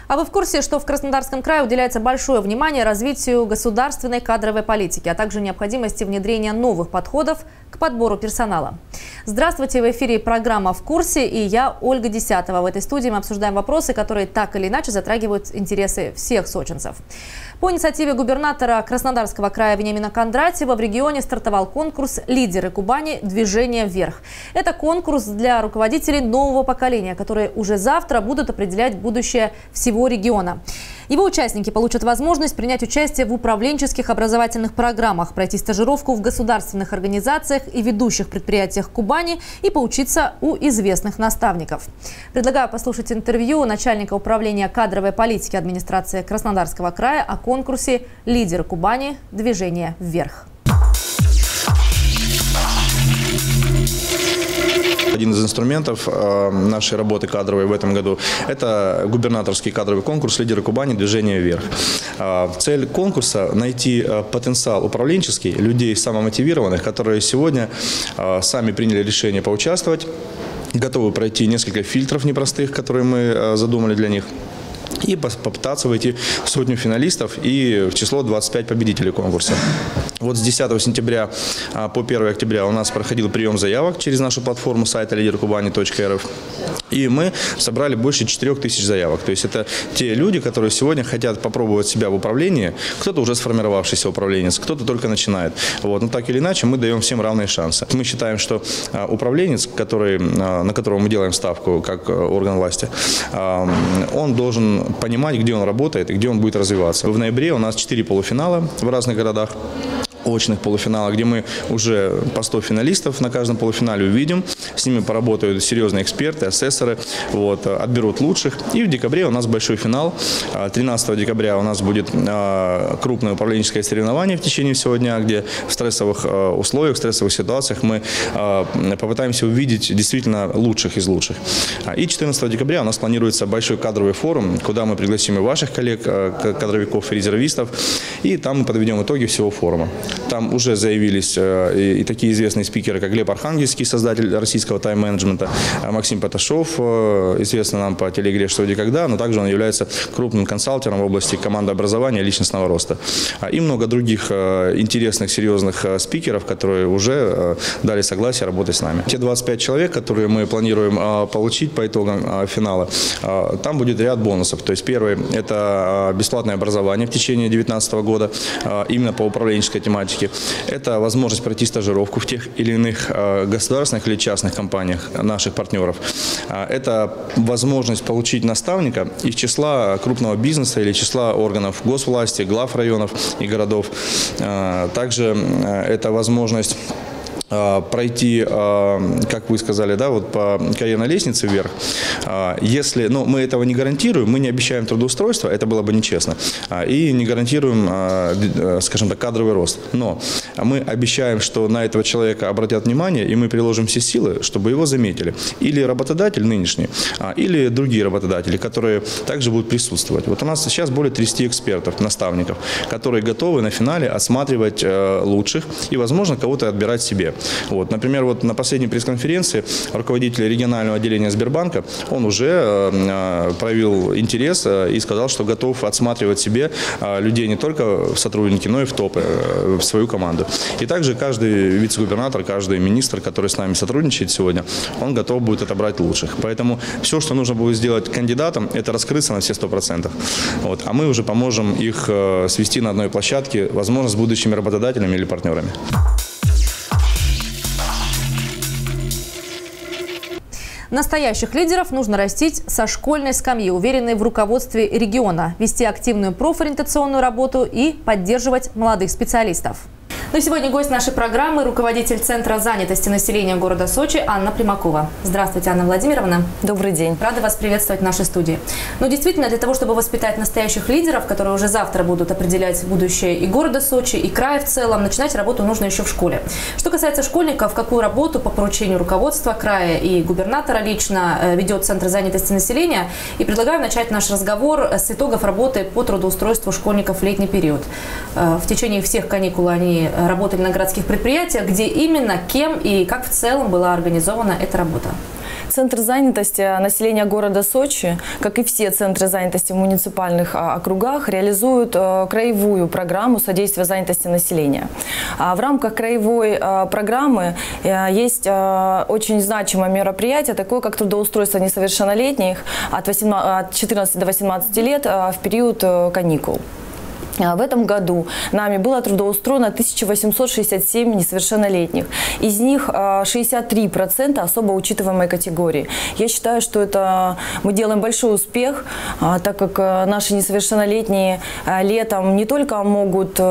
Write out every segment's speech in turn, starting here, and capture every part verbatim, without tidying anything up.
А вы в курсе, что в Краснодарском крае уделяется большое внимание развитию государственной кадровой политики, а также необходимости внедрения новых подходов к подбору персонала? Здравствуйте, в эфире программа «В курсе» и я, Ольга Десятова. В этой студии мы обсуждаем вопросы, которые так или иначе затрагивают интересы всех сочинцев. По инициативе губернатора Краснодарского края Вениамина Кондратьева в регионе стартовал конкурс «Лидеры Кубани. Движение вверх». Это конкурс для руководителей нового поколения, которые уже завтра будут определять будущее всего региона. Его участники получат возможность принять участие в управленческих образовательных программах, пройти стажировку в государственных организациях и ведущих предприятиях Кубани и поучиться у известных наставников. Предлагаю послушать интервью начальника управления кадровой политики администрации Краснодарского края о конкурсе «Лидеры Кубани. Движение вверх». Один из инструментов нашей работы кадровой в этом году – это губернаторский кадровый конкурс «Лидеры Кубани. Движение вверх». Цель конкурса – найти потенциал управленческий людей самомотивированных, которые сегодня сами приняли решение поучаствовать, готовы пройти несколько фильтров непростых, которые мы задумали для них, и попытаться войти в сотню финалистов и в число двадцать пять победителей конкурса. Вот с десятого сентября по первое октября у нас проходил прием заявок через нашу платформу сайта лидер кубани точка эр эф. И мы собрали больше четырёх тысяч заявок. То есть это те люди, которые сегодня хотят попробовать себя в управлении. Кто-то уже сформировавшийся управленец, кто-то только начинает. Вот. Но так или иначе мы даем всем равные шансы. Мы считаем, что управленец, который, на которого мы делаем ставку как орган власти, он должен понимать, где он работает и где он будет развиваться. В ноябре у нас четыре полуфинала в разных городах. Очных полуфиналах, где мы уже по сто финалистов на каждом полуфинале увидим. С ними поработают серьезные эксперты, асессоры, вот, отберут лучших. И в декабре у нас большой финал. тринадцатого декабря у нас будет крупное управленческое соревнование в течение всего дня, где в стрессовых условиях, в стрессовых ситуациях мы попытаемся увидеть действительно лучших из лучших. И четырнадцатого декабря у нас планируется большой кадровый форум, куда мы пригласим и ваших коллег, кадровиков и резервистов. И там мы подведем итоги всего форума. Там уже заявились и, и такие известные спикеры, как Глеб Архангельский, создатель российского тайм-менеджмента, Максим Паташов, известный нам по телеигре «Что, где, когда», но также он является крупным консалтером в области командообразования и личностного роста. И много других интересных, серьезных спикеров, которые уже дали согласие работать с нами. Те двадцать пять человек, которые мы планируем получить по итогам финала, там будет ряд бонусов. То есть первый – это бесплатное образование в течение две тысячи девятнадцатого года, именно по управленческой тематике. Это возможность пройти стажировку в тех или иных государственных или частных компаниях наших партнеров. Это возможность получить наставника из числа крупного бизнеса или числа органов госвласти, глав районов и городов. Также это возможность пройти, как вы сказали, да, вот по карьерной лестнице вверх. Если, ну, мы этого не гарантируем, мы не обещаем трудоустройство, это было бы нечестно, и не гарантируем, скажем так, кадровый рост. Но мы обещаем, что на этого человека обратят внимание, и мы приложим все силы, чтобы его заметили. Или работодатель нынешний, или другие работодатели, которые также будут присутствовать. Вот у нас сейчас более тридцати экспертов, наставников, которые готовы на финале осматривать лучших и, возможно, кого-то отбирать себе. Вот, например, вот на последней пресс-конференции руководитель регионального отделения Сбербанка, он уже э, проявил интерес э, и сказал, что готов отсматривать себе э, людей не только в сотрудники, но и в топы, э, в свою команду. И также каждый вице-губернатор, каждый министр, который с нами сотрудничает сегодня, он готов будет отобрать лучших. Поэтому все, что нужно будет сделать кандидатам, это раскрыться на все сто процентов. Вот, а мы уже поможем их э, свести на одной площадке, возможно, с будущими работодателями или партнерами. Настоящих лидеров нужно растить со школьной скамьи, уверенной в руководстве региона, вести активную профориентационную работу и поддерживать молодых специалистов. Ну и сегодня гость нашей программы – руководитель Центра занятости населения города Сочи Анна Примакова. Здравствуйте, Анна Владимировна. Добрый день. Рада вас приветствовать в нашей студии. Ну, действительно, для того, чтобы воспитать настоящих лидеров, которые уже завтра будут определять будущее и города Сочи, и края в целом, начинать работу нужно еще в школе. Что касается школьников, какую работу по поручению руководства края и губернатора лично ведет Центр занятости населения, и предлагаю начать наш разговор с итогов работы по трудоустройству школьников в летний период. В течение всех каникул они работали на городских предприятиях, где именно, кем и как в целом была организована эта работа. Центр занятости населения города Сочи, как и все центры занятости в муниципальных округах, реализуют краевую программу содействия занятости населения. В рамках краевой программы есть очень значимое мероприятие, такое как трудоустройство несовершеннолетних от четырнадцати до восемнадцати лет в период каникул. В этом году нами было трудоустроено тысяча восемьсот шестьдесят семь несовершеннолетних. Из них шестьдесят три процента особо учитываемой категории. Я считаю, что это мы делаем большой успех, так как наши несовершеннолетние летом не только могут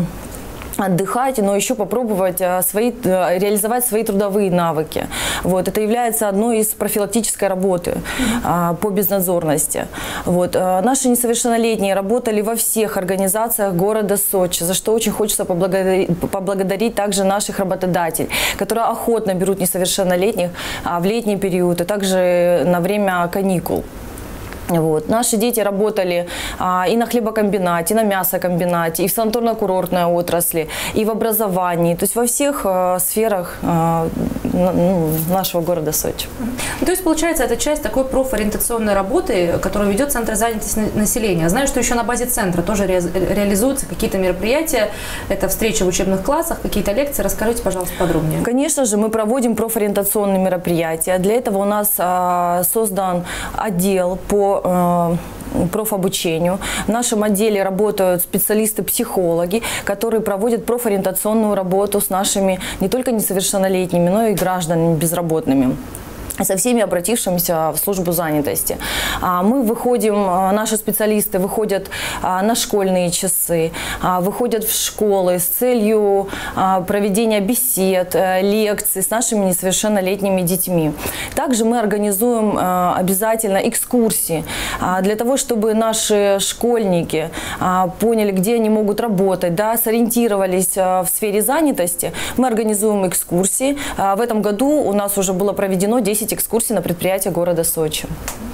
отдыхать, но еще попробовать свои, реализовать свои трудовые навыки. Вот. Это является одной из профилактической работы а, по безнадзорности. Вот. А, наши несовершеннолетние работали во всех организациях города Сочи, за что очень хочется поблагодарить, поблагодарить также наших работодателей, которые охотно берут несовершеннолетних а, в летний период, и также на время каникул. Вот. Наши дети работали а, и на хлебокомбинате, и на мясокомбинате, и в санаторно-курортной отрасли, и в образовании, то есть во всех а, сферах а, ну, нашего города Сочи. То есть, получается, это часть такой профориентационной работы, которую ведет Центр занятости населения. Знаю, что еще на базе центра тоже ре реализуются какие-то мероприятия, это встречи в учебных классах, какие-то лекции. Расскажите, пожалуйста, подробнее. Конечно же, мы проводим профориентационные мероприятия. Для этого у нас а, создан отдел по профобучению. В нашем отделе работают специалисты-психологи, которые проводят профориентационную работу с нашими не только несовершеннолетними, но и гражданами безработными, со всеми обратившимися в службу занятости. Мы выходим, наши специалисты выходят на школьные часы, выходят в школы с целью проведения бесед, лекций с нашими несовершеннолетними детьми. Также мы организуем обязательно экскурсии для того, чтобы наши школьники поняли, где они могут работать, да, сориентировались в сфере занятости. Мы организуем экскурсии. В этом году у нас уже было проведено десять экскурсий на предприятия города Сочи.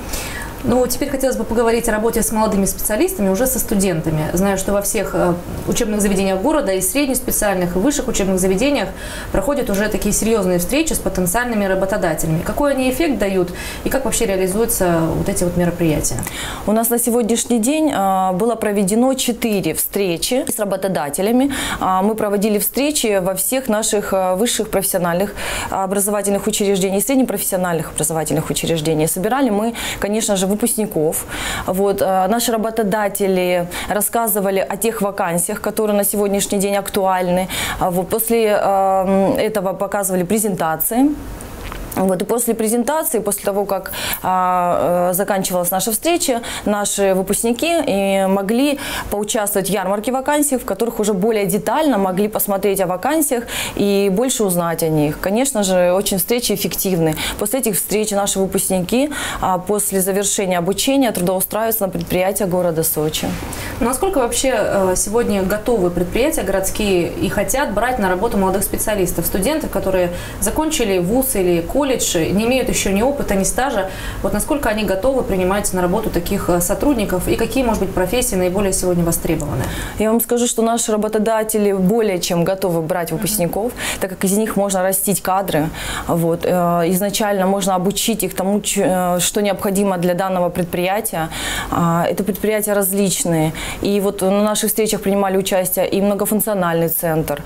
Ну, теперь хотелось бы поговорить о работе с молодыми специалистами, уже со студентами. Знаю, что во всех учебных заведениях города, и средних специальных, и высших учебных заведениях проходят уже такие серьезные встречи с потенциальными работодателями. Какой они эффект дают и как вообще реализуются вот эти вот мероприятия? У нас на сегодняшний день было проведено четыре встречи с работодателями. Мы проводили встречи во всех наших высших профессиональных образовательных учреждениях, среднепрофессиональных образовательных учреждениях. Собирали мы, конечно же, выпускников. Вот. Наши работодатели рассказывали о тех вакансиях, которые на сегодняшний день актуальны. Вот. После этого показывали презентации. Вот, и после презентации, после того, как а, заканчивалась наша встреча, наши выпускники и могли поучаствовать в ярмарке вакансий, в которых уже более детально могли посмотреть о вакансиях и больше узнать о них. Конечно же, очень встречи эффективны. После этих встреч наши выпускники а, после завершения обучения трудоустраиваются на предприятия города Сочи. Ну, насколько вообще сегодня готовы предприятия городские и хотят брать на работу молодых специалистов, студентов, которые закончили вуз или колледж, колледж, не имеют еще ни опыта, ни стажа. Вот насколько они готовы принимать на работу таких сотрудников и какие, может быть, профессии наиболее сегодня востребованы? Я вам скажу, что наши работодатели более чем готовы брать выпускников, uh-huh. так как из них можно растить кадры. Вот. Изначально можно обучить их тому, что необходимо для данного предприятия. Это предприятия различные. И вот на наших встречах принимали участие и многофункциональный центр,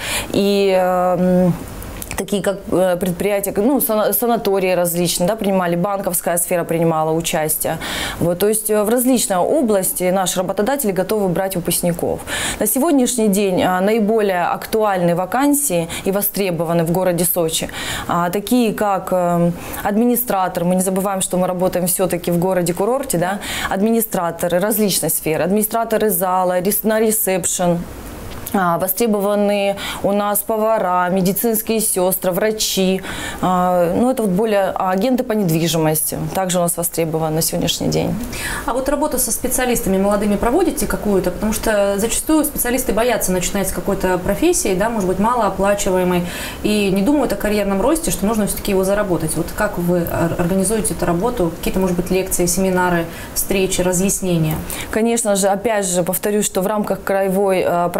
и такие как предприятия, ну, санатории различные, да, принимали, банковская сфера принимала участие. Вот, то есть в различной области наши работодатели готовы брать выпускников. На сегодняшний день наиболее актуальные вакансии и востребованы в городе Сочи, такие как администратор, мы не забываем, что мы работаем все-таки в городе-курорте, да, администраторы различной сферы, администраторы зала, на ресепшн. Востребованы у нас повара, медицинские сестры, врачи. Ну, это вот более агенты по недвижимости. Также у нас востребованы на сегодняшний день. А вот работу со специалистами молодыми проводите какую-то? Потому что зачастую специалисты боятся начинать с какой-то профессии, да, может быть, малооплачиваемой, и не думают о карьерном росте, что нужно все-таки его заработать. Вот как вы организуете эту работу? Какие-то, может быть, лекции, семинары, встречи, разъяснения? Конечно же, опять же, повторюсь, что в рамках краевой программы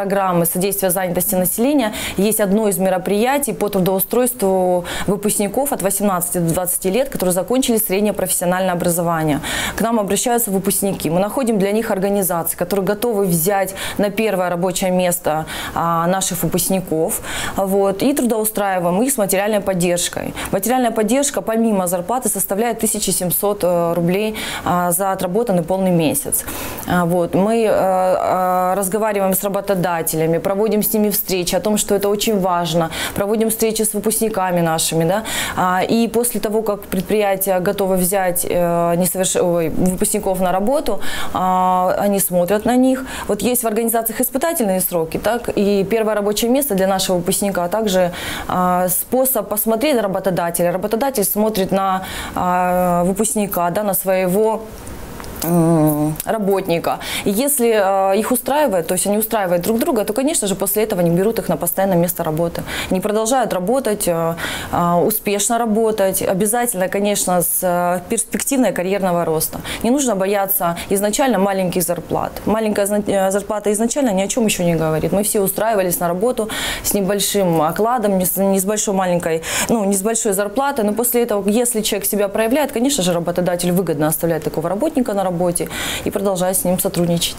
программы содействия занятости населения есть одно из мероприятий по трудоустройству выпускников от восемнадцати до двадцати лет, которые закончили среднее профессиональное образование. К нам обращаются выпускники. Мы находим для них организации, которые готовы взять на первое рабочее место а, наших выпускников, вот, и трудоустраиваем их с материальной поддержкой. Материальная поддержка помимо зарплаты составляет тысячу семьсот рублей а, за отработанный полный месяц. А, вот, мы а, а, разговариваем с работодателями, проводим с ними встречи о том, что это очень важно, проводим встречи с выпускниками нашими, да, а, и после того, как предприятие готово взять а, несоверш... Ой, выпускников на работу, а, они смотрят на них. Вот есть в организациях испытательные сроки, так, и первое рабочее место для нашего выпускника, а также а, способ посмотреть на работодателя. Работодатель смотрит на а, выпускника, да, на своего работника. И если э, их устраивает, то есть они устраивают друг друга, то, конечно же, после этого они берут их на постоянное место работы. Они продолжают работать, э, э, успешно работать, обязательно, конечно, с э, перспективой карьерного роста. Не нужно бояться изначально маленьких зарплат. Маленькая зарплата изначально ни о чем еще не говорит. Мы все устраивались на работу с небольшим окладом, не с, не с большой маленькой, ну, не с большой зарплатой, но после этого, если человек себя проявляет, конечно же, работодатель выгодно оставляет такого работника на работе и продолжать с ним сотрудничать.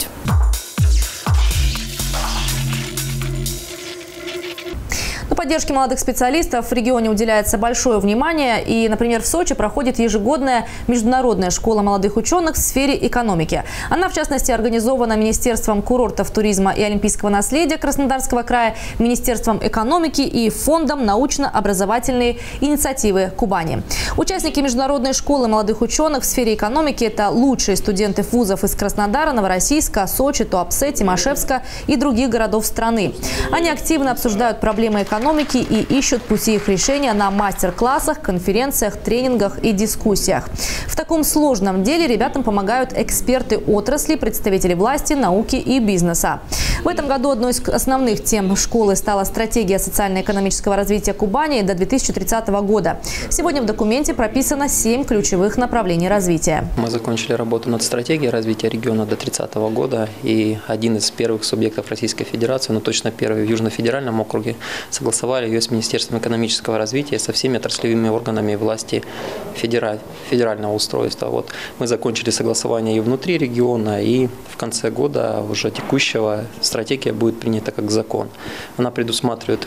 Поддержке молодых специалистов в регионе уделяется большое внимание. И, например, в Сочи проходит ежегодная международная школа молодых ученых в сфере экономики. Она, в частности, организована Министерством курортов, туризма и олимпийского наследия Краснодарского края, Министерством экономики и Фондом научно-образовательной инициативы Кубани. Участники международной школы молодых ученых в сфере экономики – это лучшие студенты вузов из Краснодара, Новороссийска, Сочи, Туапсе, Тимашевска и других городов страны. Они активно обсуждают проблемы экономики и ищут пути их решения на мастер-классах, конференциях, тренингах и дискуссиях. В таком сложном деле ребятам помогают эксперты отрасли, представители власти, науки и бизнеса. В этом году одной из основных тем школы стала стратегия социально-экономического развития Кубани до две тысячи тридцатого года. Сегодня в документе прописано семь ключевых направлений развития. Мы закончили работу над стратегией развития региона до тридцатого года, и один из первых субъектов Российской Федерации, но точно первый в Южно-федеральном округе, согласовали ее с Министерством экономического развития, со всеми отраслевыми органами власти федераль, федерального устройства. Вот. Мы закончили согласование и внутри региона, и в конце года уже текущего стратегия будет принята как закон. Она предусматривает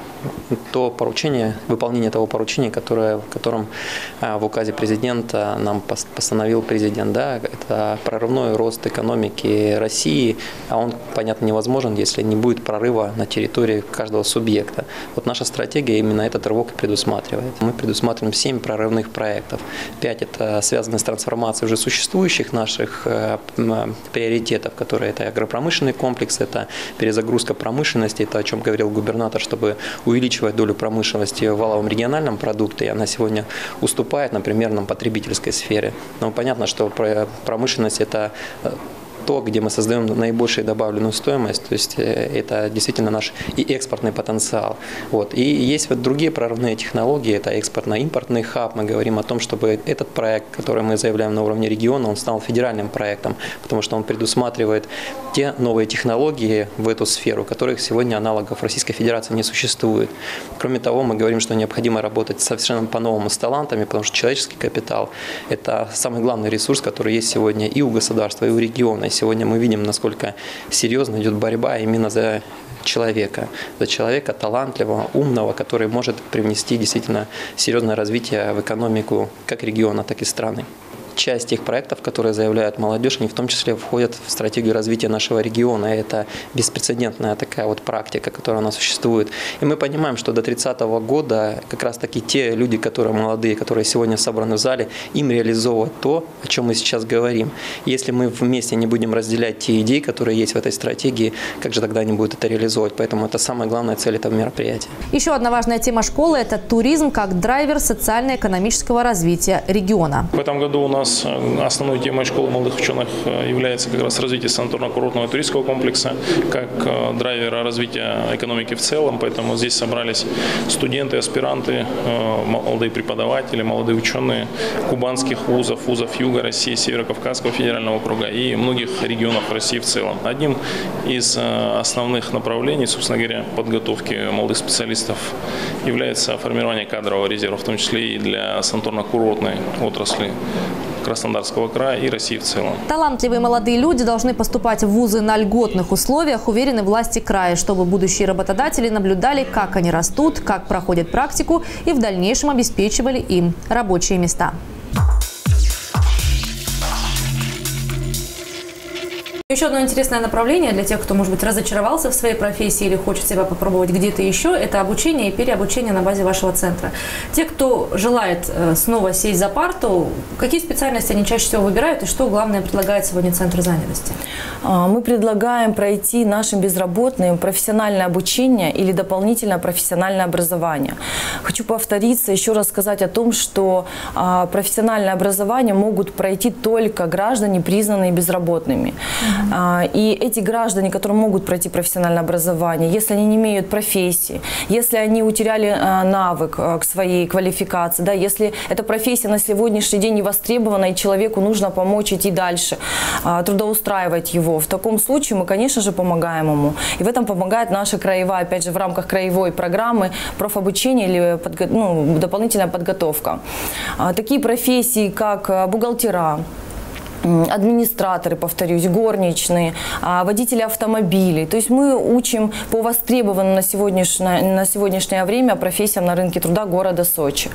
то поручение, выполнение того поручения, которое, в котором в указе президента нам постановил президент. Да, это прорывной рост экономики России, а он, понятно, невозможен, если не будет прорыва на территории каждого субъекта. Вот наша стратегия именно этот рывок и предусматривает. Мы предусматриваем семь прорывных проектов. Пять – это связаны с трансформацией уже существующих наших приоритетов, которые это агропромышленный комплекс, это перезагрузка промышленности, это о чем говорил губернатор, чтобы увеличивать долю промышленности в валовом региональном продукте, и она сегодня уступает, например, на потребительской сфере. Но понятно, что промышленность – это то, где мы создаем наибольшую добавленную стоимость, то есть это действительно наш и экспортный потенциал. Вот. И есть вот другие прорывные технологии, это экспортно-импортный хаб. Мы говорим о том, чтобы этот проект, который мы заявляем на уровне региона, он стал федеральным проектом, потому что он предусматривает те новые технологии в эту сферу, которых сегодня аналогов в Российской Федерации не существует. Кроме того, мы говорим, что необходимо работать совершенно по-новому с талантами, потому что человеческий капитал – это самый главный ресурс, который есть сегодня и у государства, и у региона. Сегодня мы видим, насколько серьезно идет борьба именно за человека, за человека талантливого, умного, который может привнести действительно серьезное развитие в экономику как региона, так и страны. Часть тех проектов, которые заявляют молодежь, они в том числе входят в стратегию развития нашего региона. Это беспрецедентная такая вот практика, которая у нас существует. И мы понимаем, что до тридцатого года как раз таки те люди, которые молодые, которые сегодня собраны в зале, им реализовывать то, о чем мы сейчас говорим. Если мы вместе не будем разделять те идеи, которые есть в этой стратегии, как же тогда они будут это реализовывать? Поэтому это самая главная цель этого мероприятия. Еще одна важная тема школы – это туризм как драйвер социально-экономического развития региона. В этом году у нас нас основной темой школы молодых ученых является как раз развитие санаторно-курортного и туристского комплекса, как драйвера развития экономики в целом. Поэтому здесь собрались студенты, аспиранты, молодые преподаватели, молодые ученые кубанских вузов, вузов Юга России, Северо-Кавказского федерального округа и многих регионов России в целом. Одним из основных направлений, собственно говоря, подготовки молодых специалистов является формирование кадрового резерва, в том числе и для санаторно-курортной отрасли Краснодарского края и России в целом. Талантливые молодые люди должны поступать в вузы на льготных условиях, уверены власти края, чтобы будущие работодатели наблюдали, как они растут, как проходят практику и в дальнейшем обеспечивали им рабочие места. Еще одно интересное направление для тех, кто, может быть, разочаровался в своей профессии или хочет себя попробовать где-то еще, это обучение и переобучение на базе вашего центра. Те, кто желает снова сесть за парту, какие специальности они чаще всего выбирают и что, главное, предлагает сегодня Центр занятости? Мы предлагаем пройти нашим безработным профессиональное обучение или дополнительное профессиональное образование. Хочу повториться, еще раз сказать о том, что профессиональное образование могут пройти только граждане, признанные безработными. И эти граждане, которые могут пройти профессиональное образование, если они не имеют профессии, если они утеряли навык к своей квалификации, да, если эта профессия на сегодняшний день не востребована и человеку нужно помочь идти дальше, трудоустраивать его, в таком случае мы, конечно же, помогаем ему. И в этом помогает наша краевая, опять же, в рамках краевой программы профобучения или подго... ну, дополнительная подготовка. Такие профессии, как бухгалтера, администраторы, повторюсь, горничные, водители автомобилей. То есть мы учим по востребованным на сегодняшнее, на сегодняшнее время профессиям на рынке труда города Сочи.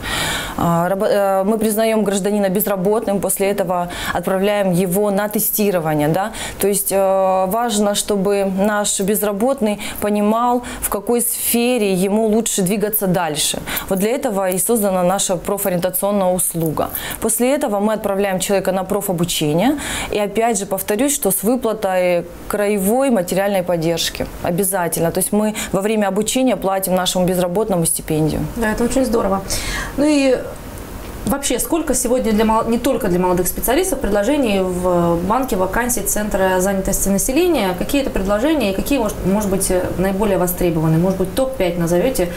Мы признаем гражданина безработным, после этого отправляем его на тестирование. Да? То есть важно, чтобы наш безработный понимал, в какой сфере ему лучше двигаться дальше. Вот для этого и создана наша профориентационная услуга. После этого мы отправляем человека на профобучение. И опять же повторюсь, что с выплатой краевой материальной поддержки обязательно. То есть мы во время обучения платим нашему безработному стипендию. Да, это очень здорово. Ну и вообще, сколько сегодня для, не только для молодых специалистов предложений в банке вакансий Центра занятости населения? Какие это предложения и какие, может, может быть, наиболее востребованы? Может быть, топ пять назовете,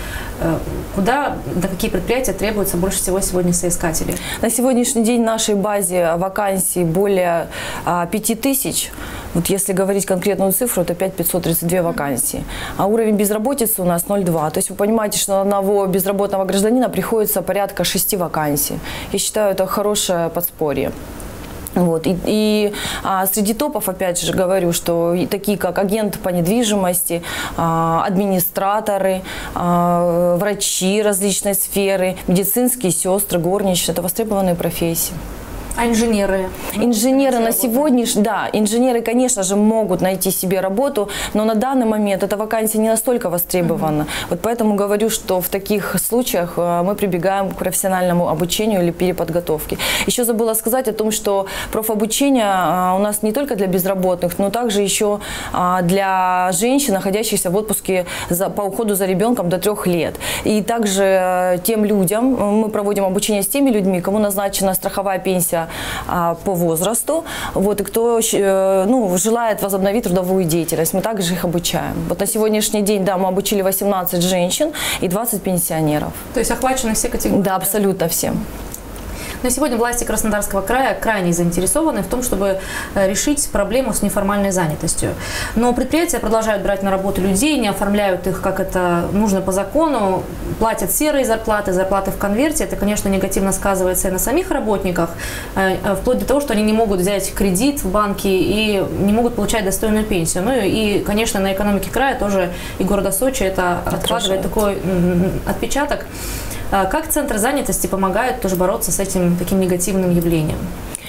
куда, на какие предприятия требуется больше всего сегодня соискателей? На сегодняшний день в нашей базе вакансий более пяти тысяч. Вот если говорить конкретную цифру, это пять тысяч пятьсот тридцать две вакансии. А уровень безработицы у нас ноль целых два десятых. То есть вы понимаете, что на одного безработного гражданина приходится порядка шести вакансий. Я считаю, это хорошее подспорье. Вот. И, и а, среди топов, опять же, говорю, что и такие, как агент по недвижимости, а, администраторы, а, врачи различной сферы, медицинские сестры, горничные – это востребованные профессии. А инженеры? Инженеры на сегодняшний, да, инженеры, конечно же, могут найти себе работу, но на данный момент эта вакансия не настолько востребована. Mm-hmm. Вот поэтому говорю, что в таких случаях мы прибегаем к профессиональному обучению или переподготовке. Еще забыла сказать о том, что профобучение у нас не только для безработных, но также еще для женщин, находящихся в отпуске за, по уходу за ребенком до трех лет. И также тем людям мы проводим обучение с теми людьми, кому назначена страховая пенсия по возрасту, вот, и кто ну, желает возобновить трудовую деятельность. Мы также их обучаем. Вот на сегодняшний день, да, мы обучили восемнадцать женщин и двадцать пенсионеров. То есть охвачены все категории? Да, абсолютно все. Но сегодня власти Краснодарского края крайне заинтересованы в том, чтобы решить проблему с неформальной занятостью. Но предприятия продолжают брать на работу людей, не оформляют их, как это нужно по закону, платят серые зарплаты, зарплаты в конверте. Это, конечно, негативно сказывается и на самих работниках, вплоть до того, что они не могут взять кредит в банке и не могут получать достойную пенсию. Ну и, конечно, на экономике края тоже и города Сочи это откладывает такой отпечаток. Как Центр занятости помогает тоже бороться с этим таким негативным явлением?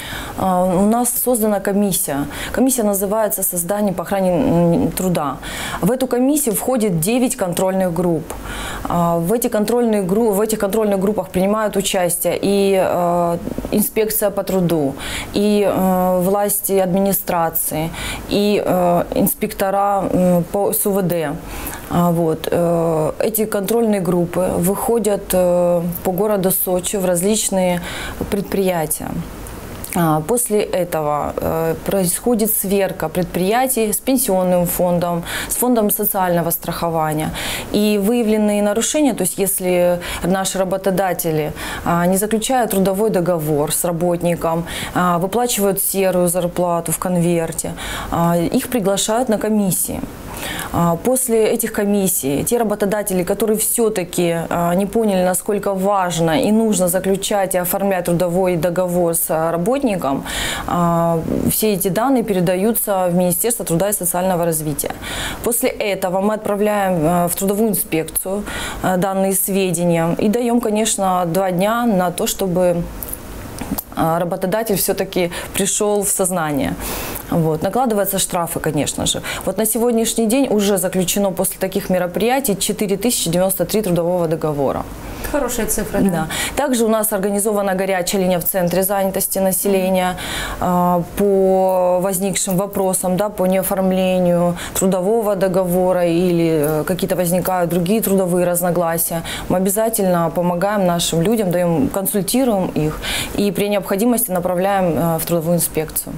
У нас создана комиссия. Комиссия называется «Создание по охране труда». В эту комиссию входит девять контрольных групп. В, эти контрольные группы, в этих контрольных группах принимают участие и э, инспекция по труду, и э, власти администрации, и э, инспектора э, по эс у вэ дэ. Вот. Эти контрольные группы выходят по городу Сочи в различные предприятия. После этого происходит сверка предприятий с пенсионным фондом, с фондом социального страхования. И выявленные нарушения, то есть если наши работодатели не заключают трудовой договор с работником, выплачивают серую зарплату в конверте, их приглашают на комиссии. После этих комиссий те работодатели, которые все-таки не поняли, насколько важно и нужно заключать и оформлять трудовой договор с работником, все эти данные передаются в Министерство труда и социального развития. После этого мы отправляем в трудовую инспекцию данные сведения и даем, конечно, два дня на то, чтобы работодатель все-таки пришел в сознание. Вот. Накладываются штрафы, конечно же. Вот на сегодняшний день уже заключено после таких мероприятий четыре тысячи девяносто три трудового договора. Хорошая цифра, да. Да. Также у нас организована горячая линия в Центре занятости населения э, по возникшим вопросам, да, по неоформлению трудового договора или э, какие-то возникают другие трудовые разногласия. Мы обязательно помогаем нашим людям, даем, консультируем их и при необходимости направляем э, в трудовую инспекцию.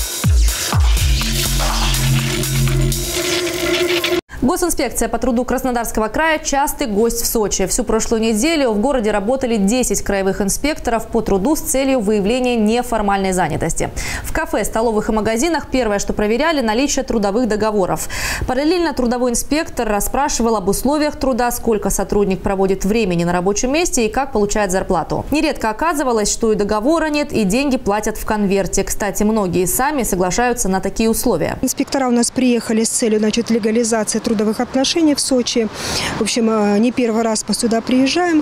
Госинспекция по труду Краснодарского края – частый гость в Сочи. Всю прошлую неделю в городе работали десять краевых инспекторов по труду с целью выявления неформальной занятости. В кафе, столовых и магазинах первое, что проверяли – наличие трудовых договоров. Параллельно трудовой инспектор расспрашивал об условиях труда, сколько сотрудник проводит времени на рабочем месте и как получает зарплату. Нередко оказывалось, что и договора нет, и деньги платят в конверте. Кстати, многие сами соглашаются на такие условия. Инспектора у нас приехали с целью, значит, легализации трудовых отношений в Сочи. В общем, не первый раз мы сюда приезжаем.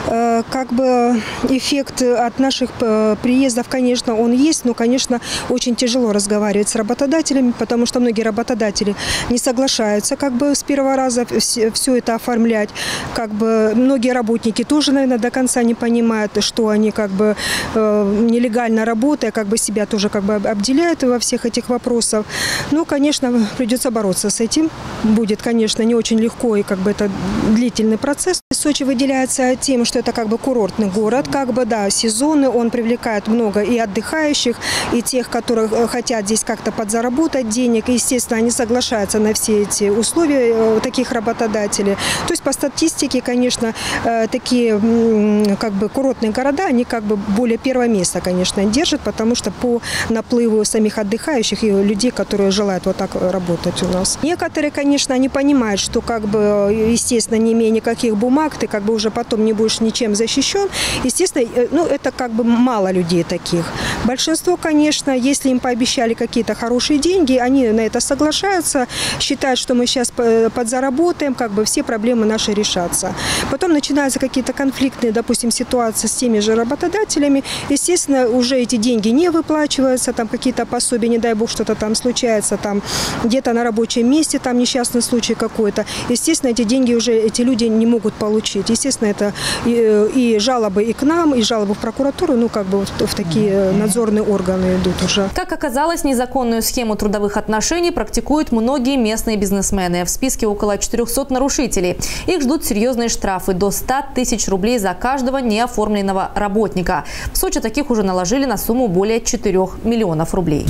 Как бы эффект от наших приездов, конечно, он есть, но, конечно, очень тяжело разговаривать с работодателями, потому что многие работодатели не соглашаются как бы с первого раза все это оформлять. Как бы многие работники тоже, наверное, до конца не понимают, что они как бы нелегально работая, как бы себя тоже как бы обделяют во всех этих вопросах. Ну, конечно, придется бороться с этим. Будет, конечно, не очень легко, и как бы это длительный процесс. Сочи выделяется тем, что это как бы курортный город, как бы, да, сезонный, он привлекает много и отдыхающих, и тех, которые хотят здесь как-то подзаработать денег. И, естественно, они соглашаются на все эти условия таких работодателей. То есть по статистике, конечно, такие как бы курортные города, они как бы более первое место, конечно, держат, потому что по наплыву самих отдыхающих и людей, которые желают вот так работать у нас. Некоторые, конечно, они понимают, что как бы, естественно, не имея никаких бумаг, ты как бы уже потом не будешь ничем защищен. Естественно, ну, это как бы мало людей таких. Большинство, конечно, если им пообещали какие-то хорошие деньги, они на это соглашаются, считают, что мы сейчас подзаработаем, как бы все проблемы наши решатся. Потом начинаются какие-то конфликтные, допустим, ситуации с теми же работодателями. Естественно, уже эти деньги не выплачиваются, там какие-то пособия, не дай бог, что-то там случается, там где-то на рабочем месте, там несчастный случай какой-то. Естественно, эти деньги уже эти люди не могут получить. Естественно, это и, и жалобы и к нам, и жалобы в прокуратуру, ну, как бы вот в такие надзорные органы идут уже. Как оказалось, незаконную схему трудовых отношений практикуют многие местные бизнесмены. В списке около четырёхсот нарушителей. Их ждут серьезные штрафы до ста тысяч рублей за каждого неоформленного работника. В Сочи таких уже наложили на сумму более четырёх миллионов рублей.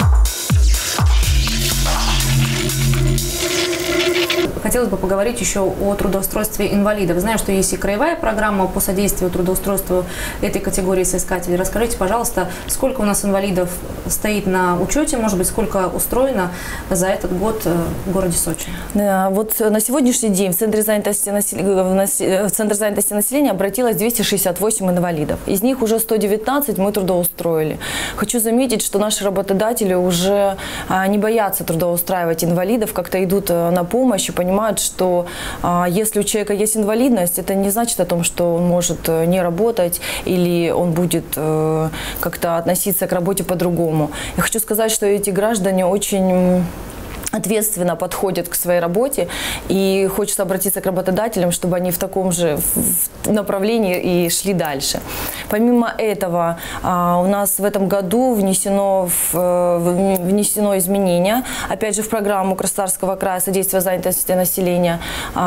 Хотелось бы поговорить еще о трудоустройстве инвалидов. Знаю, что есть и краевая программа по содействию трудоустройству этой категории соискателей. Расскажите, пожалуйста, сколько у нас инвалидов стоит на учете, может быть, сколько устроено за этот год в городе Сочи? Да, вот на сегодняшний день в Центре занятости населения, в Центр занятости населения обратилось двести шестьдесят восемь инвалидов. Из них уже сто девятнадцать мы трудоустроили. Хочу заметить, что наши работодатели уже не боятся трудоустраивать инвалидов, как-то идут на помощь и понимают, что а, если у человека есть инвалидность, это не значит о том, что он может не работать или он будет э, как-то относиться к работе по-другому. Я хочу сказать, что эти граждане очень ответственно подходят к своей работе, и хочется обратиться к работодателям, чтобы они в таком же направлении и шли дальше. Помимо этого, у нас в этом году внесено, внесено изменение, опять же, в программу Краснодарского края содействия занятости населения с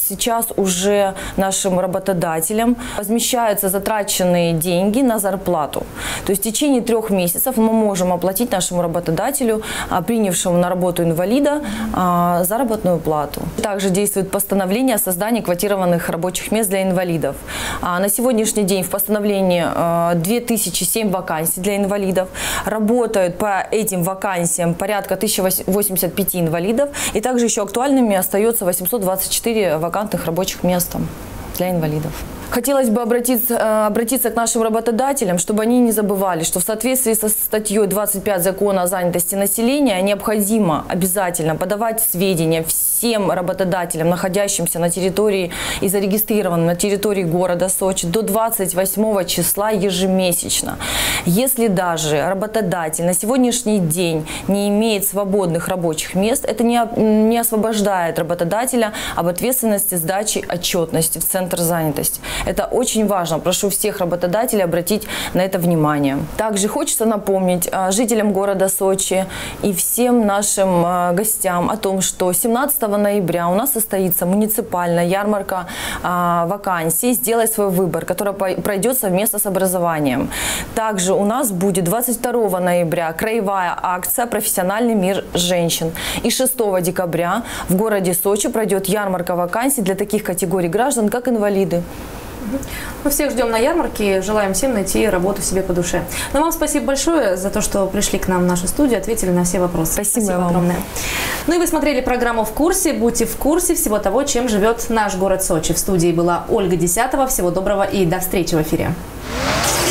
сейчас уже нашим работодателям возмещаются затраченные деньги на зарплату. То есть в течение трех месяцев мы можем оплатить нашему работодателю, принявшему на работу инвалида, заработную плату. Также действует постановление о создании квотированных рабочих мест для инвалидов. На сегодняшний день в постановлении две тысячи семь вакансий для инвалидов. Работают по этим вакансиям порядка тысяча восемьдесят пять инвалидов. И также еще актуальными остается восемьсот двадцать четыре вакантных рабочих места для инвалидов. Хотелось бы обратиться, обратиться к нашим работодателям, чтобы они не забывали, что в соответствии со статьей двадцать пять Закона о занятости населения необходимо обязательно подавать сведения всем работодателям, находящимся на территории и зарегистрированным на территории города Сочи, до двадцать восьмого числа ежемесячно. Если даже работодатель на сегодняшний день не имеет свободных рабочих мест, это не, не освобождает работодателя об ответственности сдачи отчетности в Центр занятости. Это очень важно. Прошу всех работодателей обратить на это внимание. Также хочется напомнить жителям города Сочи и всем нашим гостям о том, что семнадцатого ноября у нас состоится муниципальная ярмарка вакансий «Сделай свой выбор», которая пройдет совместно с образованием. Также у нас будет двадцать второго ноября краевая акция «Профессиональный мир женщин». И шестого декабря в городе Сочи пройдет ярмарка вакансий для таких категорий граждан, как инвалиды. Мы всех ждем на ярмарке, желаем всем найти работу себе по душе. Но вам спасибо большое за то, что пришли к нам в нашу студию, ответили на все вопросы. Спасибо, спасибо вам огромное. Ну и вы смотрели программу «В курсе». Будьте в курсе всего того, чем живет наш город Сочи. В студии была Ольга Десятова. Всего доброго и до встречи в эфире.